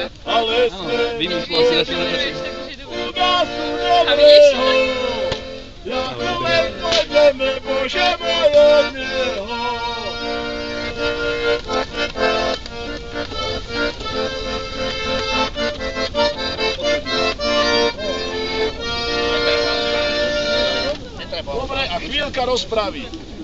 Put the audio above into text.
ale sme Vymyslel si na tým u nás u dobrého. Jako len pôjdeme, Bože môj od Neho. Dobre, a chvíľka rozpravy.